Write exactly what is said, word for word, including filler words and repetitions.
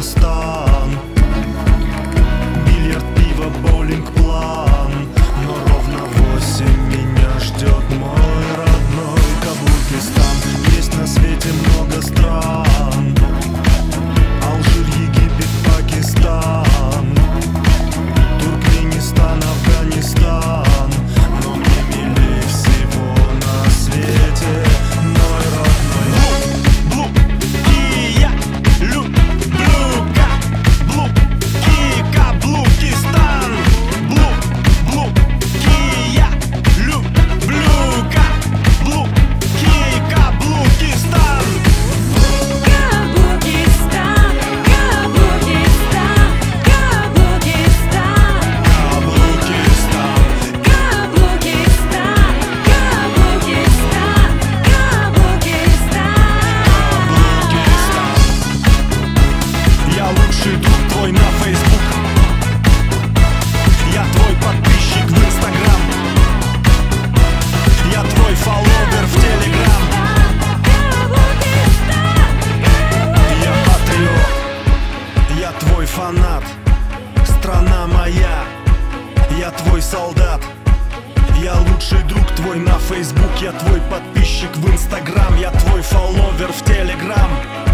Казахстан. Бильярд, пиво, боулинг, план. Но ровно восемь меня ждет мой родной Каблукистан. Есть на свете много стран: Алжир, Египет, Пакистан, Туркменистан, Афганистан. Но мне милее всего на свете мой родной. Блу, блуки, я люблю каблуки, Каблукистан. Блу, блуки, я люблю каблуки, Каблукистан. Каблукистан, Каблукистан, Каблукистан, Каблукистан. Каблукистан, Каблукистан, Каблукистан. Я лучший друг твой на Facebook. Я твой подписчик в Instagram. Я твой фолловер в Telegram. Я патриот, я твой фанат. Страна моя, я твой солдат. Я лучший друг твой на Facebook. Я твой подписчик в Instagram. Я твой фолловер в Telegram.